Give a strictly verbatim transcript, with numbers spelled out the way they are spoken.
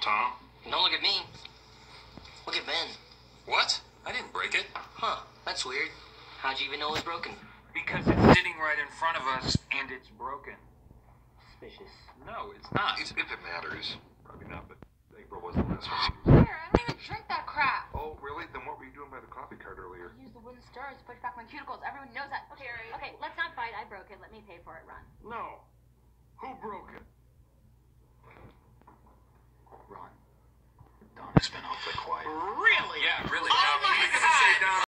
Tom. Don't look at me. Look at Ben. What? I didn't break it. Huh, that's weird. How'd you even know it was broken? Because it's sitting right in front of us, and it's broken. Suspicious. No, it's not. If, if it matters. Probably not, but April was the last one. Here, I don't even drink that crap. Oh, really? Then what were you doing by the coffee cart earlier? I used the wooden stirrer to push back my cuticles. Everyone knows that. Okay, Okay, let's not fight. I broke it. Let me pay for it, Ron. No. Who broke it? Ron, Donna's been awfully quiet. Really? Yeah, really.